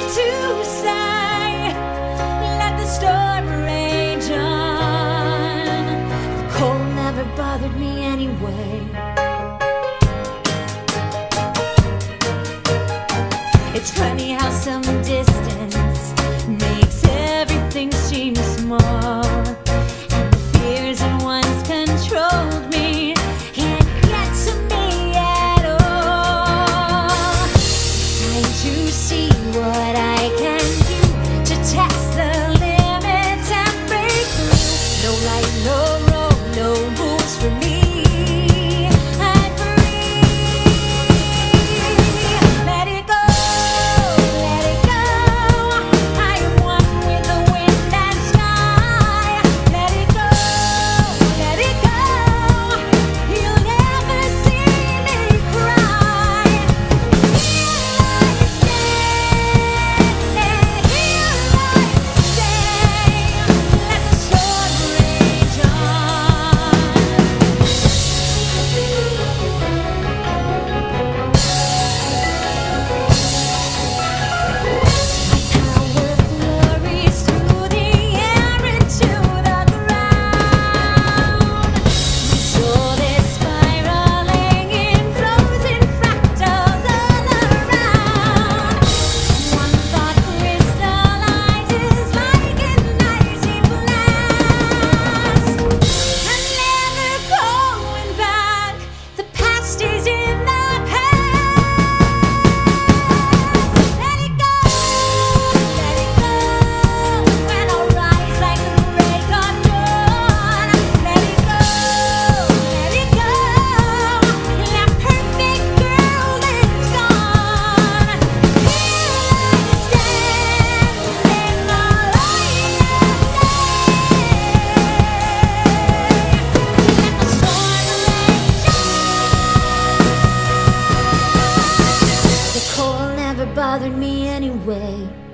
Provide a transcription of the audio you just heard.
to say, let the storm rage on. The cold never bothered me anyway. It's funny how some distance makes everything seem small, and the fears that once controlled me can't get to me at all. Time to see what I can do to test the limits and break through. No light, no road, no rules for me. Bothered me anyway.